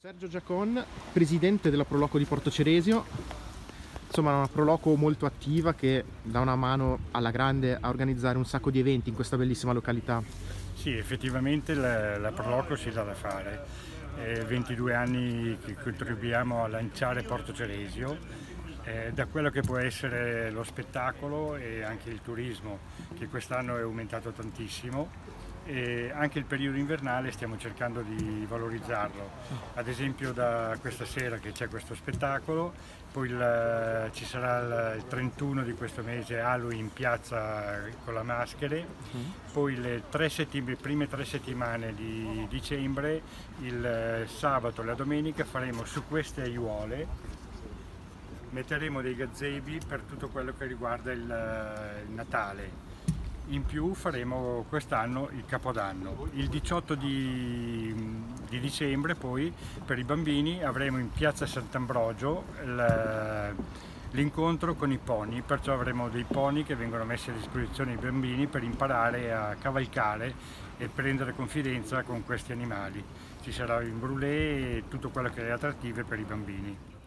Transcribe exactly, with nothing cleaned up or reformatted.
Sergio Giacon, presidente della Proloco di Porto Ceresio, insomma una Proloco molto attiva che dà una mano alla grande a organizzare un sacco di eventi in questa bellissima località. Sì, effettivamente la, la Proloco si dà da fare. È ventidue anni che contribuiamo a lanciare Porto Ceresio, eh, da quello che può essere lo spettacolo e anche il turismo, che quest'anno è aumentato tantissimo. E anche il periodo invernale stiamo cercando di valorizzarlo, ad esempio da questa sera che c'è questo spettacolo, poi il, ci sarà il trentuno di questo mese Halloween in piazza con le maschere, poi le tre settim- prime tre settimane di dicembre, il sabato e la domenica faremo su queste aiuole, metteremo dei gazebi per tutto quello che riguarda il, il Natale. In più faremo quest'anno il Capodanno. Il diciotto di, di dicembre poi per i bambini avremo in piazza Sant'Ambrogio l'incontro con i pony, perciò avremo dei pony che vengono messi a disposizione dei bambini per imparare a cavalcare e prendere confidenza con questi animali. Ci sarà il brulé e tutto quello che è attrattivo per i bambini.